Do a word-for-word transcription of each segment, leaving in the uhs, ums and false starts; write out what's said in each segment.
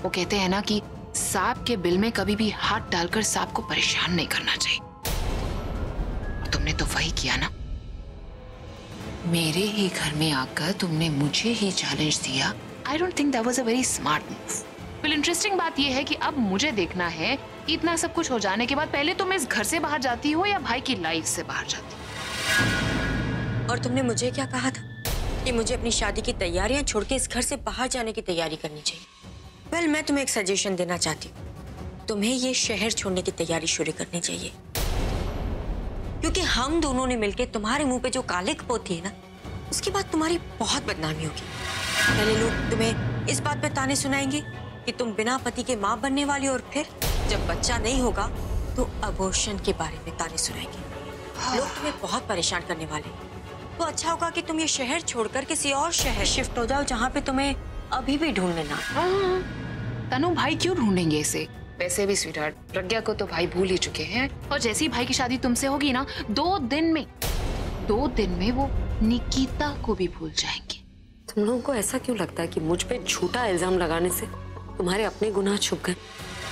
वो कहते हैं ना कि सांप के बिल में कभी भी हाथ डालकर सांप को परेशान नहीं करना चाहिए। और तुमने तो वही किया ना। मेरे ही घर में आकर तुमने मुझे ही चैलेंज दिया। I don't think that was a very smart move. Well, interesting बात यह है कि अब मुझे देखना है इतना सब कुछ हो जाने के बाद पहले तुम इस घर से बाहर जाती हो या भाई की लाइफ से बाहर जाती हो। और तुमने मुझे क्या कहा था कि मुझे अपनी शादी की तैयारियां छोड़ के इस घर से बाहर जाने की तैयारी करनी चाहिए। वेल, मैं तुम्हें एक सजेशन देना चाहती हूँ। तुम्हें ये शहर छोड़ने की तैयारी शुरू करनी चाहिए, क्योंकि हम दोनों ने मिलकर तुम्हारे मुंह पे जो काले कपोती है ना, उसके बाद तुम्हारी बहुत बदनामी होगी। पहले लोग तुम्हें इस बात पे ताने सुनाएंगे कि तुम बिना पति के माँ बनने वाली हो, और फिर जब बच्चा नहीं होगा तो अबॉर्शन के बारे में ताने सुनाएंगे। लोग तुम्हें बहुत परेशान करने वाले। तो अच्छा होगा कि तुम ये शहर छोड़कर किसी और शहर शिफ्ट हो जाओ जहाँ पे तुम्हें अभी भी ढूंढने ना। तनु, भाई क्यों ढूंढेंगे इसे? वैसे भी स्वीटहार्ट, प्रज्ञा को तो भाई भूल ही चुके हैं, और जैसी भाई की शादी तुमसे होगी ना, दो दिन में दो दिन में वो निकिता को भी भूल जाएंगे। तुम लोगों को ऐसा क्यों लगता है कि मुझ पे झूठा इल्जाम लगाने से तुम्हारे अपने गुनाह छुप गए?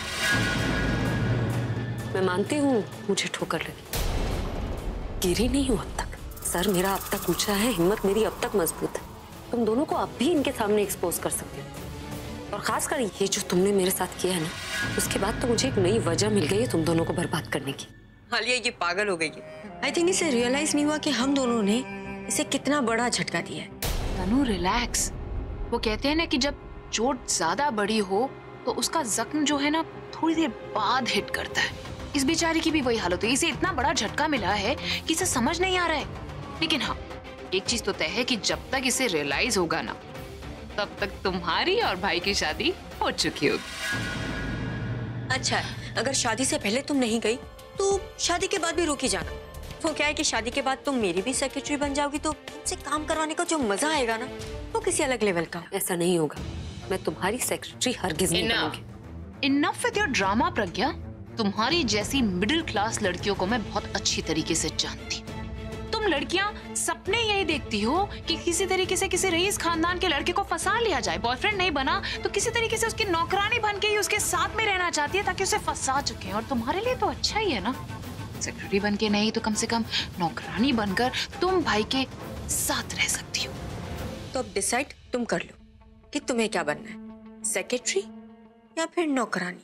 मैं मानती हूँ मुझे ठोकर लगी, गिरी नहीं हूँ अब तक। सर मेरा अब तक ऊंचा है, हिम्मत मेरी अब तक मजबूत है। तुम दोनों को अब भी इनके सामने एक्सपोज कर सकते हो। और खासकर ये जो तुमने मेरे साथ किया है ना, उसके बाद तो मुझे एक नई वजह मिल गई है तुम दोनों को बर्बाद करने की। हालिया ये पागल हो गई है। आई थिंक इसे रियलाइज नहीं हुआ कि हम दोनों ने इसे कितना बड़ा झटका दिया है। तनु, रिलैक्स। वो कहते हैं ना कि जब चोट ज्यादा बड़ी हो तो उसका जख्म जो है ना थोड़ी देर बाद हिट करता है। इस बेचारी की भी वही हालत है। इसे इतना बड़ा झटका मिला है कि इसे समझ नहीं आ रहा है। लेकिन हाँ, एक चीज तो तय है कि जब तक इसे रियलाइज होगा ना, तब तक तुम्हारी और भाई की शादी हो चुकी होगी। अच्छा, अगर शादी से पहले तुम नहीं गई तो शादी के बाद भी रोकी जाना। वो क्या है कि शादी के बाद तुम मेरी भी सेक्रेटरी बन जाओगी, तो तुमसे काम करवाने का जो मजा आएगा ना, वो किसी अलग लेवल का। ऐसा नहीं होगा, मैं तुम्हारी सेक्रेटरी हरगिज नहीं बनूंगी। Enough with your drama Pragya. तुम्हारी जैसी मिडिल क्लास लड़कियों को मैं बहुत अच्छी तरीके से जानती हूँ। तुम लड़कियां सपने यही देखती हो कि किसी तरीके से किसी रईस खानदान के लड़के को फंसा लिया जाए। बॉयफ्रेंड नहीं बना तो किसी तरीके से उसकी नौकरानी बन के ही उसके साथ में रहना चाहती है ताकि उसे फंसा चुके। और तुम्हारे लिए तो अच्छा ही है ना, सेक्रेटरी बन के नहीं तो कम से कम नौकरानी बनकर तुम भाई के साथ रह सकती हो। तो अब डिसाइड तुम कर लो कि तुम्हें क्या बनना है, सेक्रेटरी या फिर नौकरानी।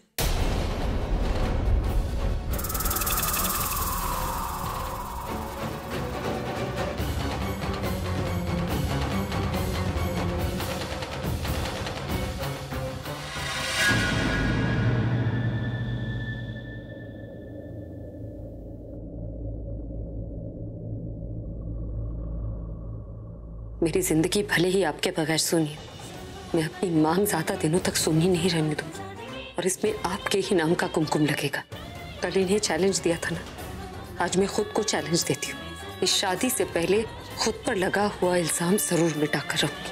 मेरी जिंदगी भले ही आपके बगैर सुनी, मैं अपनी मांग ज्यादा दिनों तक सुनी नहीं रहने दूंगी। और इसमें आपके ही नाम का कुमकुम लगेगा। कल इन्हें चैलेंज दिया था ना, आज मैं खुद को चैलेंज देती हूँ। इस शादी से पहले खुद पर लगा हुआ इल्जाम जरूर मिटा कर रहूंगी।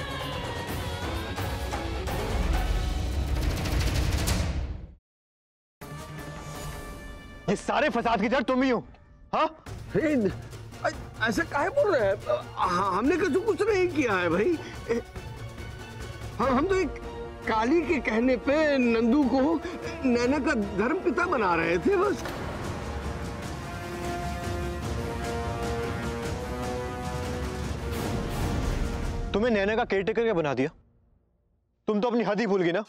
ये सारे फसाद की जड़ तुम ही हो। हाँ, ऐसा काहे बोल रहे हैं? हमने कुछ कुछ नहीं किया है भाई। हम हम तो एक काली के कहने पे नंदू को नैना का धर्म पिता बना रहे थे बस। तुम्हें नैना का केयरटेकर क्या बना दिया? तुम तो अपनी हद ही भूल गई ना।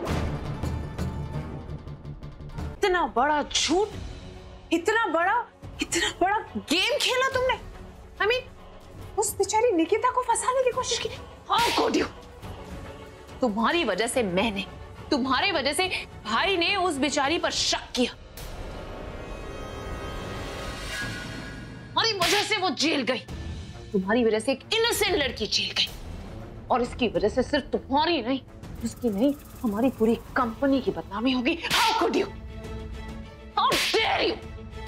इतना बड़ा झूठ, इतना बड़ा इतना बड़ा गेम खेला तुमने। आई मीन, उस बेचारी निकिता को फंसाने की कोशिश की। How could you? तुम्हारी वजह से मैंने, तुम्हारी वजह से भाई ने उस बेचारी पर शक किया। तुम्हारी वजह से वो जेल गई। तुम्हारी वजह से एक इनोसेंट लड़की जेल गई। और इसकी वजह से सिर्फ तुम्हारी नहीं, उसकी नहीं, हमारी पूरी कंपनी की बदनामी होगी। How could you? How dare you?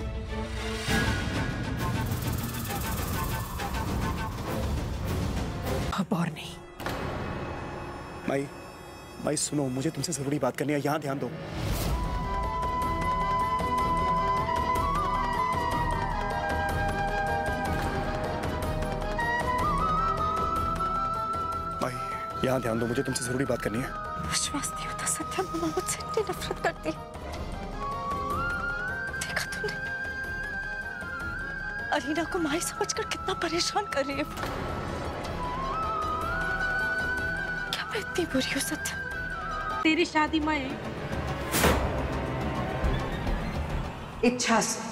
अब और नहीं। माई, माई सुनो, मुझे तुमसे जरूरी बात करनी है, यहां ध्यान दो। माई, यहां ध्यान दो, मुझे तुमसे जरूरी बात करनी है। विश्वास नहीं होता सत्या मामा मुझसे इतनी नफरत करती है। देखा तुमने अरीना को माई समझकर कितना परेशान कर रही है। क्या मैं इतनी बुरी हूँ सत्या? तेरी शादी में इच्छा से